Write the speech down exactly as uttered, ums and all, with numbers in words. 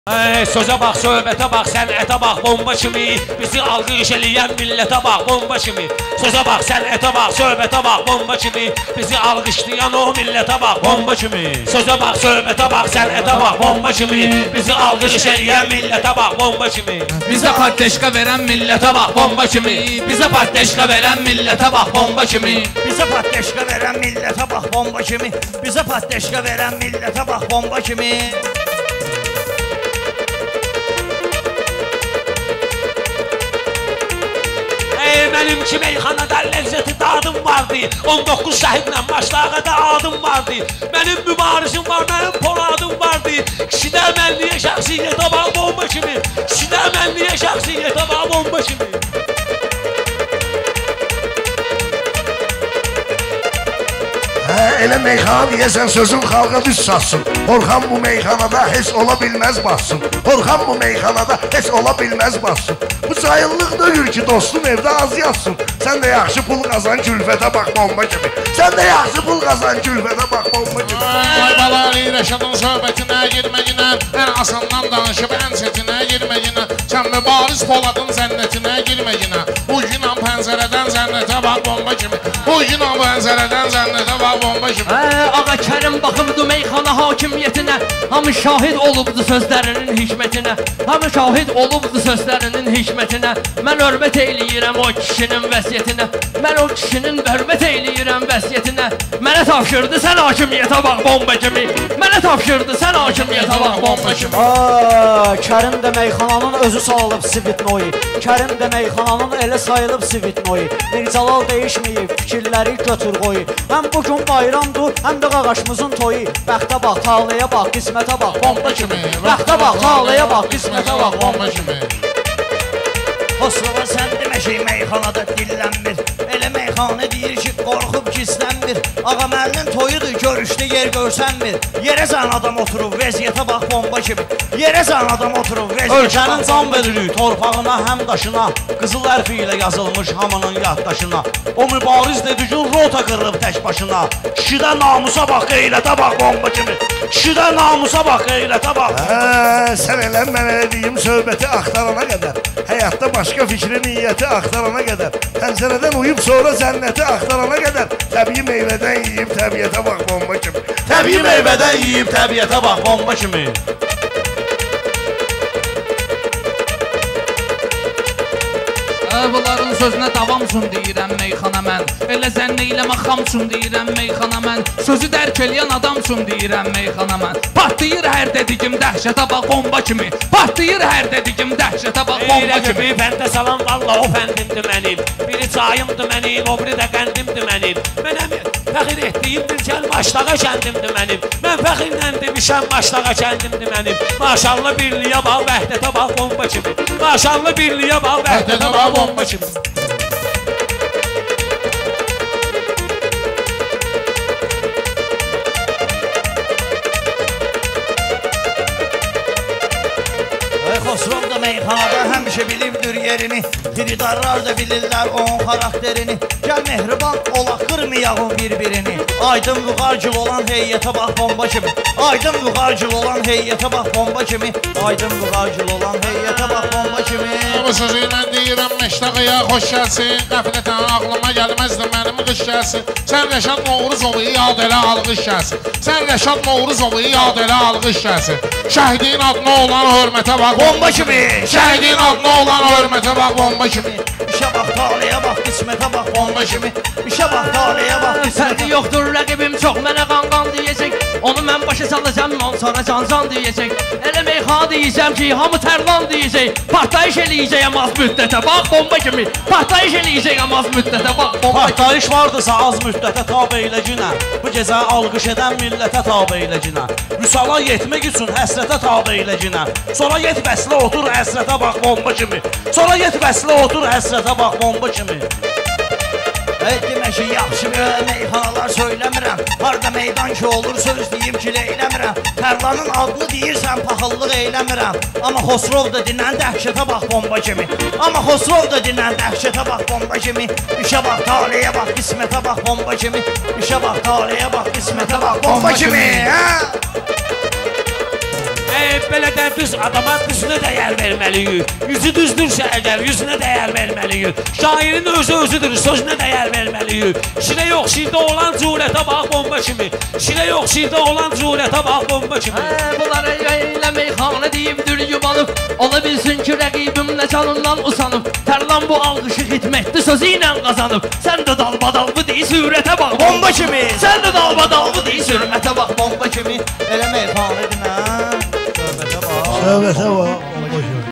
Hey, sözə bax, söhbətə bax, sənətə bax, bomba kimi. Bizi alqış eləyən millətə bax, bomba kimi. Sözə bax, sənətə bax, söhbətə bax, bomba kimi. Bizi alqışlayan o millətə bax, bomba kimi. Sözə bax, söhbətə bax, sənətə bax, bomba kimi. Bizi alqış eləyən millətə bax, bomba kimi. Bizə patleşka verən millətə bax, bomba kimi. Bizə patleşka verən millətə bax, bomba kimi. Bizə patleşka verən millətə bax, bomba kimi. Bizə patleşka verən millətə bax, bomba kimi. Mənim ki meyxanada ləzzəti dadım vardı. on doqquz şəhidlə başlağada adım vardı. Mənim mübarizim var, mənim poladım vardı. Kişidə mənliyə şəxsiyyətə bax, bomba kimi. Kişidə mənliyə şəxsiyyətə bax, bomba kimi. Elə meyxana deyəsən sözün xalqa düz satsın. Orxan bu meyxanada heç ola bilməz bassın. Orxan bu meyxanada heç ola bilməz bassın. Bu sayıllıq döyür ki dostum evdə az yatsın. Sən də yaxşı pul qazan külfətə bax, bomba kimi. Sən də yaxşı pul qazan külfətə bax, bomba kimi. Ay balali Rəşadın söhbətinə girməyinə, ən asandan danışıb ən setinə girməyinə, sən mübariz Poladın zənnətinə girməyinə. Bu gün an pəncərədən zənnətə bax, bomba kimi. Bu gün an pəncərədən zənnətə bax, bomba kimi. Ağa Kərim baxıbdı meyxana hakimiyyətinə, hamı şahid olubdu sözlərinin hikmətinə. Hamı şahid olubdu sözlərinin hikmətinə. Mən hörmət eyləyirəm o kişinin vəsiyyətinə. Mən o kişinin hörmət eyləyirəm vəsiyyətinə. Mənə tapşırdı sən hakimiyyətə bax, bomba kimi. Mənə tapşırdı sən hakimiyyətə bax, bomba kimi. Aa, Kərim də meyxananın özü salıb Sivitnoy. Kərim də meyxananın elə sayılıb Sivitnoy. Mircəlal değişməyib, fikirləri götür qoy. Həm bugün bayramdır, həm də qaqaşımızın toyu. Bəxtə bax, talaya bax, qismətə bax, bomba kimi. Bəxtə bax, talaya bax, qismətə bax, bomba kimi. Xosrova sən demə şey meyxanada dillənmir. Elə meyxanə deyir ki, qorxub gizlənmir. Ağa məlinin toyudur, görüşdə yer görsənmir. Yerə zən adam oturub, vəziyyətə bax, bomba kimi. Yerə zən adam oturub, vəziyyətə bax. Ölkənin can veririk torpağına, həm daşına. Qızıl hərfi ilə yazılmış hamının yaddaşına. O mübariz dedi gün rota qırıb tək başına. Kişidə namusa bax, qeyrətə bax, bomba kimi. Kişidə namusa bax, qeyrətə bax. Hə, sən elə mən elə deyim söhbəti axtarana qədər. Həyatda başqa fikri, niyyəti axtarana qədər. Pəncərədən uyub sonra cənnəti axtarana qədər. Təbii meyvədən yiyib təbiətə bax, bomba kimi. Təbii meyvədən yiyib təbiətə bax, bomba kimi. Bunların sözünə davamsın deyirəm meyxana mən. Elə zənn eyləmə xamsın deyirəm meyxana mən. Sözü dərk eləyən adamsın deyirəm meyxana mən. Patlayır hər dediyim dəhşətə bax, bomba kimi. Patlayır hər dediyim dəhşətə bax, bomba kimi. Fəndə salam, valla o fəndimdir mənim. Biri çayımdır mənim, o biri də qəndimdir mənim. Mənəm fəxir etdiyim bir kəl başlağa kəndimdir mənim. Mən fəxirlə demişəm başlağa kəndimdir mənim. Maşallah birliyə bax, vəhdətə bax, bomba kimi. Maşallah birliyə bax, vəhdətə bax, bomba kimi. Xosrov da meyxanada həmişə bilibdir yerini. Xiridarlar da bilirlər onun xarakterini. Gəl mehriban olaq, qırmayağın bir-birini. Aydın vüqarcıl olan heyyətə bax, bomba kimi. Aydın vüqarcıl olan heyyətə bax, bomba kimi. Aydın vüqarcıl olan heyyətə bax, bomba kimi. Bu sözü mən deyirəm məştəqiyə xoş gəlsin. Qəflətən ağlıma gəlməzdi mənim qış gəlsin. Sən Rəşad Noğruzovu yad elə alqış gəlsin. Sən Rəşad Noğruzovu yad elə alqış gəlsin. Şəhidin adına olan hörmətə bax, bomba kimi. Şəhidin adına olan hörmətə bax, bomba kimi. İşə bax, talaya bax, qismətə bax, bomba kimi. İşə bax, talaya bax, qismətə Fərqi yoxdur, rəqibim çox mənə qan-qan deyəcək. Onu mən başa salacam, ondan sonra can-can deyəcək. Elə meyxana deyəcəm ki, hamı tərlan deyəcək. Partlayış eləyəcəyəm az müddətə bax, bomba kimi. Partlayış eləyəcəyəm az müddətə bax, bomba kimi. Partlayış vardısa az müddətə tabi eyləcinə. Bu gecə alqış edən millətə tabi eyləcinə. Vüsala yetmək üçün həsrətə tabi eyləcinə. Sonra yet vəslə otur həsrətə bax, bomba kimi. Sonra yet vəslə otur həsrətə bax, bomba kimi. Ey demə ki, yaxşı meyxanalar söyləmirəm. Harda meydan ki olur, söz deyim ki, leyləmirəm. Tərlanın adını deyirsən, paxıllıq eyləmirəm. Amma Xosrov da dinən dəhşətə bax, bomba kimi. Amma Xosrov da dinən dəhşətə bax, bomba kimi. İşə bax, talaya bax, qismətə bax, bomba kimi. İşə bax, talaya bax, qismətə bax, bomba kimi. e, belə də düz adama düzünə dəyər verməliyik. Yüzü düzdürsə əgər yüzünə dəyər verməliyik. Şairin özü özüdür, sözünə dəyər verməliyik. Şirə yox, şirdə olan cürətə bax bomba kimi. Şirə yox, şirdə olan cürətə bax bomba kimi. Hə, bunlara elə meyxana deyibdir yubanıb. Ola bilsin ki, rəqibimlə canından usanıb. Tərlan bu alqışı xidmətli sözü ilə qazanıb. Sən də dalbadalbı deyi sürətə bax bomba kimi. Sən də dalbadalbı deyi sürətə bax bomba kimi. Elə meyxana demə. Söhbətə bax. Söhbətə bax.